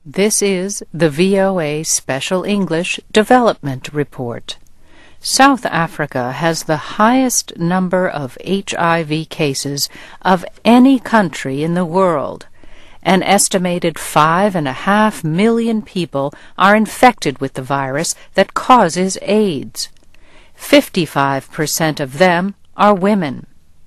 This is the VOA Special English Development Report. South Africa has the highest number of HIV cases of any country in the world. An estimated 5.5 million people are infected with the virus that causes AIDS. 55% of them are women.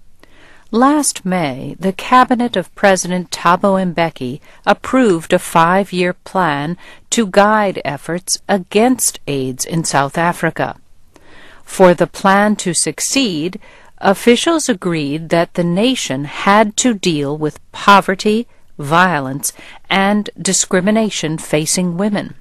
Last May, the cabinet of President Thabo Mbeki approved a 5-year plan to guide efforts against AIDS in South Africa. For the plan to succeed, officials agreed that the nation had to deal with poverty, violence, and discrimination facing women.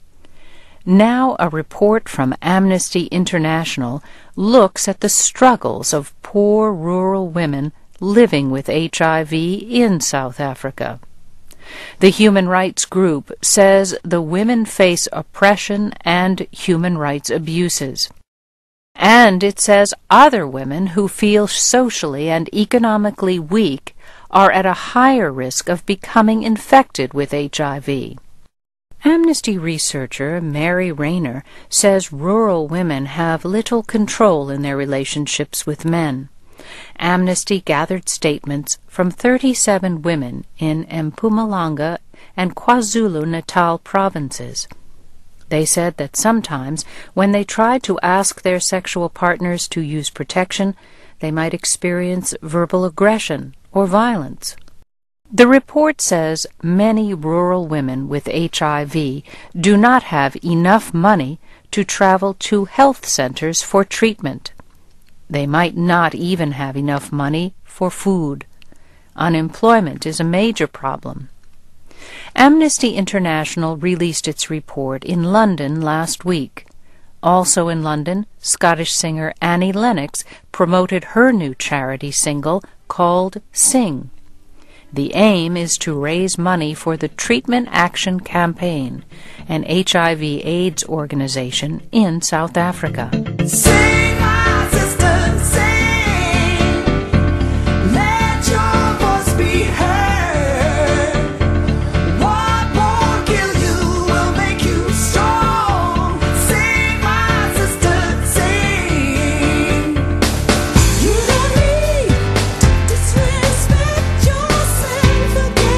Now a report from Amnesty International looks at the struggles of poor rural women living with HIV in South Africa. The human rights group says the women face oppression and human rights abuses. And it says other women who feel socially and economically weak are at a higher risk of becoming infected with HIV. Amnesty researcher Mary Rayner says rural women have little control in their relationships with men. Amnesty gathered statements from 37 women in Mpumalanga and KwaZulu-Natal provinces. They said that sometimes, when they tried to ask their sexual partners to use protection, they might experience verbal aggression or violence. The report says many rural women with HIV do not have enough money to travel to health centers for treatment. They might not even have enough money for food. Unemployment is a major problem. Amnesty International released its report in London last week. Also in London, Scottish singer Annie Lennox promoted her new charity single called Sing. The aim is to raise money for the Treatment Action Campaign, an HIV/AIDS organization in South Africa. Sing, my sister, sing. Let your voice be heard. What won't kill you will make you strong. Sing, my sister, sing. You don't need to disrespect yourself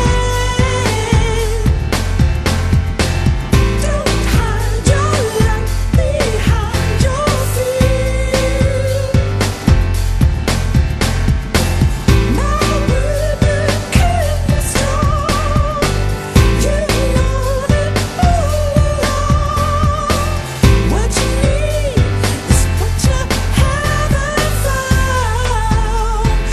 again. Don't hide your light behind your fear. My ribbon kept me strong. You know that all along. What you need is what you haven't found.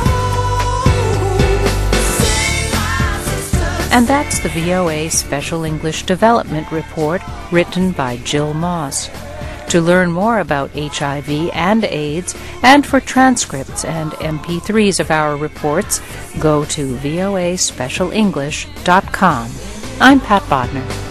So sing, my sister. And that's the VOA Special English Development Report written by Jill Moss. To learn more about HIV and AIDS, and for transcripts and MP3s of our reports, go to voaspecialenglish.com. I'm Pat Bodner.